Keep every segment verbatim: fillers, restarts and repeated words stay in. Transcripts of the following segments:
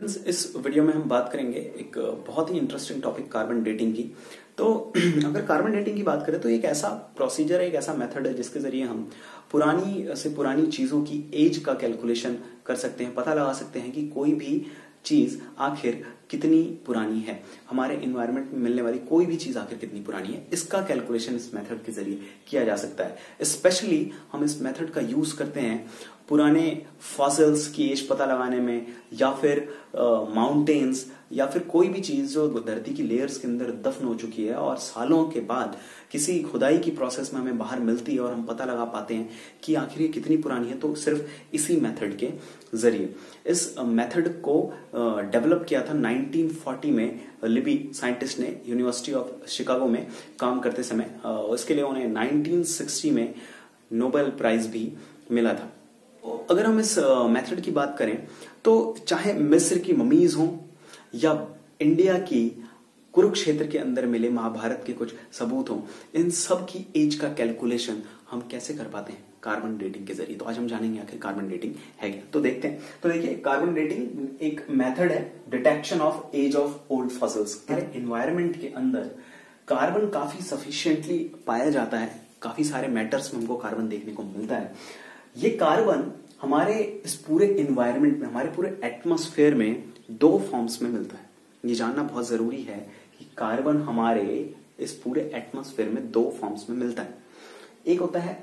इस वीडियो में हम बात करेंगे एक बहुत ही इंटरेस्टिंग टॉपिक कार्बन डेटिंग की। तो अगर कार्बन डेटिंग की बात करें तो एक ऐसा प्रोसीजर है, एक ऐसा मेथड है जिसके जरिए हम पुरानी से पुरानी चीजों की एज का कैलकुलेशन कर सकते हैं, पता लगा सकते हैं कि कोई भी चीज आखिर कितनी पुरानी है, हमारे एनवायरनमेंट में मिलने वाली कोई भी चीज आखिर कितनी पुरानी है, इसका कैलकुलेशन इस मेथड के जरिए किया जा सकता है। स्पेशली हम इस मेथड का यूज करते हैं पुराने फॉसिल्स की एज पता लगाने में, या फिर माउंटेन्स, या फिर कोई भी चीज जो धरती की लेयर्स के अंदर दफन हो चुकी है और सालों के बाद किसी खुदाई की प्रोसेस में हमें बाहर मिलती है और हम पता लगा पाते हैं कि आखिर ये कितनी पुरानी है, तो सिर्फ इसी मेथड के जरिए। इस मेथड को डेवलप किया था नाइनटीन फोर्टी में लिबी साइंटिस्ट ने यूनिवर्सिटी ऑफ शिकागो में काम करते समय। इसके लिए उन्हें नाइनटीन सिक्सटी में नोबेल प्राइज भी मिला था। अगर हम इस मेथड की बात करें तो चाहे मिस्र की ममीज हों या इंडिया की कुरुक्षेत्र के अंदर मिले महाभारत के कुछ सबूत हों, इन सब की एज का कैलकुलेशन हम कैसे कर पाते हैं? कार्बन डेटिंग के जरिए। तो आज हम जानेंगे आखिर कार्बन डेटिंग है क्या। तो देखते हैं। तो देखिए, कार्बन डेटिंग एक मेथड है detection of age of old fossils. Environment के अंदर कार्बन काफी सफिशिएंटली पाया जाता है, काफी सारे मैटर्स में हमको कार्बन देखने को मिलता है। ये कार्बन हमारे इस पूरे एनवायरनमेंट में, हमारे पूरे एटमॉस्फेयर में दो फॉर्म्स में मिलता है। ये जानना बहुत जरूरी है कि कार्बन हमारे इस पूरे एटमॉस्फेयर में दो फॉर्म्स में मिलता है। एक होता है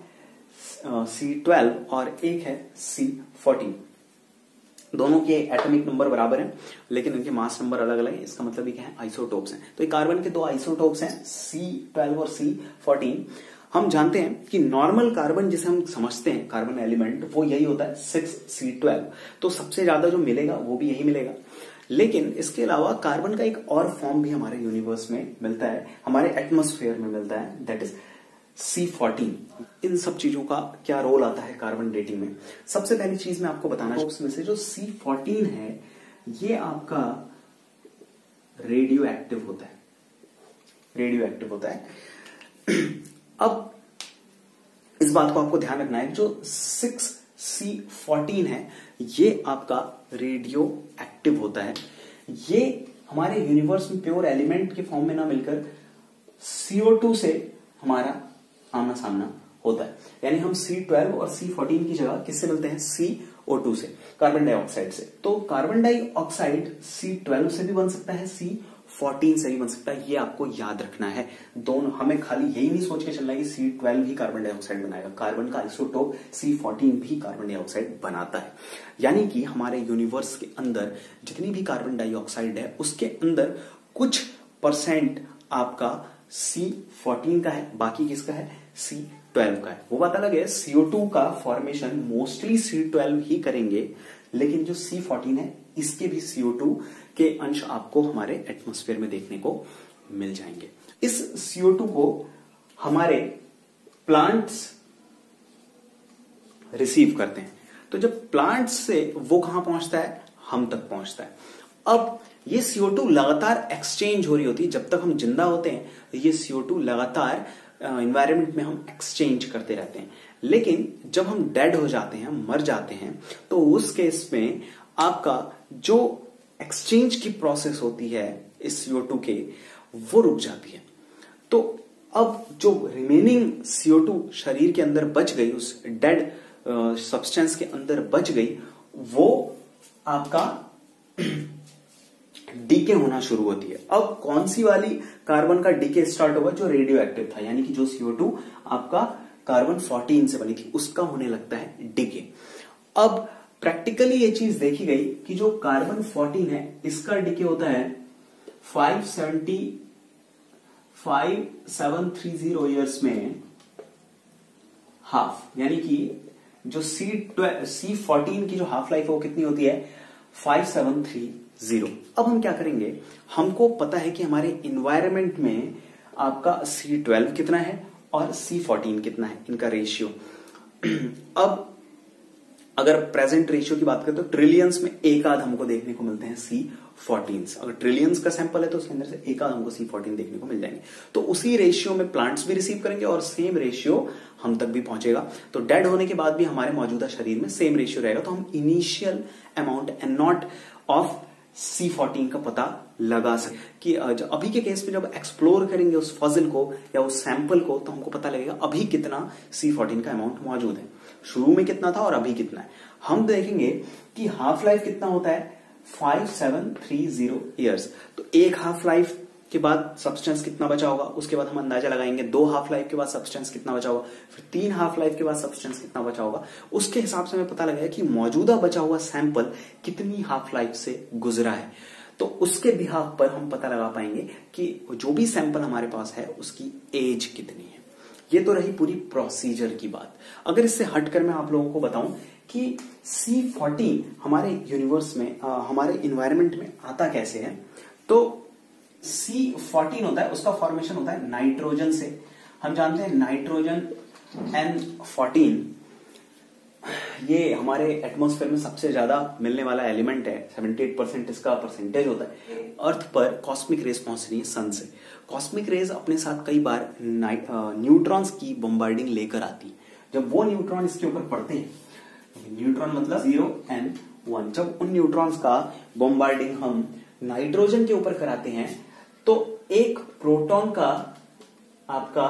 सी ट्वेल्व और एक है सी फोर्टीन। दोनों के एटॉमिक नंबर बराबर हैं, लेकिन इनके मास नंबर अलग अलग है। इसका मतलब ये क्या है? आइसोटोप्स हैं। तो ये कार्बन के दो आइसोटोप्स हैं, सी ट्वेल्व और सी फोर्टीन। हम जानते हैं कि नॉर्मल कार्बन जिसे हम समझते हैं कार्बन एलिमेंट, वो यही होता है सिक्स सी ट्वेल्व। तो सबसे ज्यादा जो मिलेगा वो भी यही मिलेगा। लेकिन इसके अलावा कार्बन का एक और फॉर्म भी हमारे यूनिवर्स में मिलता है, हमारे एटमॉस्फेयर में मिलता है, दैट इज सी फोर्टीन। इन सब चीजों का क्या रोल आता है कार्बन डेटिंग में? सबसे पहली चीज मैं आपको बताना चाहूंगा, उसमें से जो सी फोर्टीन है ये आपका रेडियो एक्टिव होता है। रेडियो एक्टिव होता है। अब इस बात को आपको ध्यान रखना है, जो सिक्स सी फोर्टीन है ये आपका रेडियो एक्टिव होता है। ये हमारे यूनिवर्स में प्योर एलिमेंट के फॉर्म में ना मिलकर सी ओ टू से हमारा आमना सामना होता है। यानी हम सी ट्वेल्व और सी फोर्टीन की जगह किससे मिलते हैं? सी ओ टू से, कार्बन डाइऑक्साइड से। तो कार्बन डाइऑक्साइड सी ट्वेल्व से भी बन सकता है, सी फोर्टीन से भी बन सकता है। ये आपको याद रखना है। दोनों, हमें खाली यही नहीं सोच के चलना है कि सी ट्वेल्व ही कार्बन डाइऑक्साइड बनाएगा। कार्बन का आइसोटोप सी फोर्टीन भी कार्बन डाइऑक्साइड बनाता है। यानी कि हमारे यूनिवर्स के अंदर जितनी भी कार्बन डाइऑक्साइड है उसके अंदर कुछ परसेंट आपका सी फोर्टीन का है, बाकी किसका है? सी ट्वेल्व का है। वो बात अलग है, सी ओ टू का फॉर्मेशन मोस्टली सी ट्वेल्व ही करेंगे, लेकिन जो सी फोर्टीन है इसके भी सी ओ टू के अंश आपको हमारे एटमॉस्फेयर में देखने को मिल जाएंगे। इस सी ओ टू को हमारे प्लांट्स रिसीव करते हैं। तो जब प्लांट्स से वो कहां पहुंचता है? हम तक पहुंचता है। अब ये सी ओ टू लगातार एक्सचेंज हो रही होती है। जब तक हम जिंदा होते हैं ये सी ओ टू लगातार एनवायरनमेंट में हम एक्सचेंज करते रहते हैं। लेकिन जब हम डेड हो जाते हैं, मर जाते हैं, तो उस केस में आपका जो एक्सचेंज की प्रोसेस होती है इस सी ओ टू के, वो रुक जाती है। तो अब जो रिमेनिंग सी ओ टू शरीर के अंदर बच गई, उस डेड सब्सटेंस के अंदर बच गई, वो आपका डीके होना शुरू होती है। अब कौन सी वाली कार्बन का डीके स्टार्ट होगा? जो रेडियो एक्टिव था, यानी कि जो सी ओ टू आपका कार्बन फोर्टीन से बनी थी, उसका होने लगता है डीके। अब प्रैक्टिकली ये चीज देखी गई कि जो कार्बन फोर्टीन है इसका डीके होता है five seventy five seven three zero years में हाफ, यानी कि जो सी सी फोर्टीन की जो हाफ लाइफ है वो कितनी होती है? Five seven three zero. अब हम क्या करेंगे? हमको पता है कि हमारे इन्वायरमेंट में आपका सी ट्वेल्व कितना है और सी फोर्टीन कितना है, इनका रेशियो। अब अगर प्रेजेंट रेशियो की बात करें तो ट्रिलियंस में एक आध हमको देखने को मिलते हैं सी फोर्टीन। अगर ट्रिलियंस का सैंपल है तो उसके अंदर से एक आध हमको सी फोर्टीन देखने को मिल जाएंगे। तो उसी रेशियो में प्लांट्स भी रिसीव करेंगे और सेम रेशियो हम तक भी पहुंचेगा। तो डेड होने के बाद भी हमारे मौजूदा शरीर में सेम रेशियो रहेगा। तो हम initial amount and not of C fourteen का पता लगा सके कि अभी के केस में जब एक्सप्लोर करेंगे उस फजल को या उस सैंपल को तो हमको पता लगेगा अभी कितना सी फोर्टीन का अमाउंट मौजूद है, शुरू में कितना था और अभी कितना है। हम देखेंगे कि हाफ लाइफ कितना होता है, five seven three zero years. तो एक हाफ लाइफ के बाद सब्सटेंस कितना बचा होगा, उसके बाद हम अंदाजा लगाएंगे दो हाफ लाइफ के बाद सब्सटेंस कितना बचा होगा, फिर तीन हाफ लाइफ के बाद सब्सटेंस कितना बचा होगा। उसके हिसाब से हमें पता लगेगा कि मौजूदा बचा हुआ सैंपल कितनी हाफ लाइफ से गुजरा है। तो उसके बिहाफ पर हम पता लगा पाएंगे कि जो भी सैंपल हमारे पास है उसकी एज कितनी है। ये तो रही पूरी प्रोसीजर की बात। अगर इससे हटकर मैं आप लोगों को बताऊं कि सी फोर्टीन हमारे यूनिवर्स में आ, हमारे इन्वायरमेंट में आता कैसे है, तो सी फोर्टीन होता है, उसका फॉर्मेशन होता है नाइट्रोजन से। हम जानते हैं नाइट्रोजन एन फोर्टीन ये हमारे एटमॉस्फेयर में सबसे ज्यादा मिलने वाला एलिमेंट है, अठहत्तर परसेंट इसका परसेंटेज होता है। अर्थ पर कॉस्मिक रेज पहुंच रही है सन से। कॉस्मिक रेज अपने साथ कई बार न्यूट्रॉन्स की बम्बार्डिंग लेकर आती है। जब वो न्यूट्रॉन इसके ऊपर पड़ते हैं, न्यूट्रॉन मतलब जीरो एंड वन, जब उन न्यूट्रॉन्स का बम्बार्डिंग हम नाइट्रोजन के ऊपर कराते हैं तो एक प्रोटॉन का आपका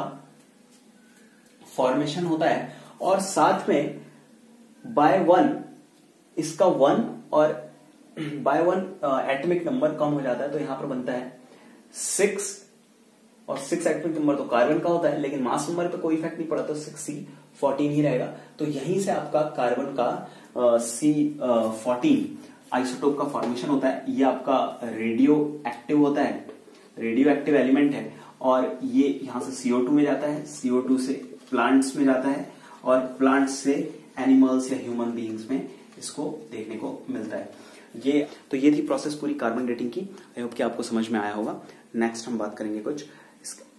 फॉर्मेशन होता है और साथ में बाय वन इसका वन और बाय वन एटॉमिक नंबर कम हो जाता है, तो यहां पर बनता है सिक्स, और सिक्स एटॉमिक नंबर तो कार्बन का होता है लेकिन मास नंबर पे कोई इफेक्ट नहीं पड़ा तो सिक्स सी फोर्टीन ही रहेगा। तो यहीं से आपका कार्बन का सी फोर्टीन आइसोटोप का फॉर्मेशन होता है। ये आपका रेडियो एक्टिव होता है, रेडियो एक्टिव एलिमेंट है, और ये यहां से सी ओ टू में जाता है, सी ओ टू से प्लांट्स में जाता है और प्लांट्स से एनिमल्स या ह्यूमन बीइंग्स में इसको देखने को मिलता है। ये तो ये थी प्रोसेस पूरी कार्बन डेटिंग की। आई होप कि आपको समझ में आया होगा। नेक्स्ट हम बात करेंगे कुछ इसका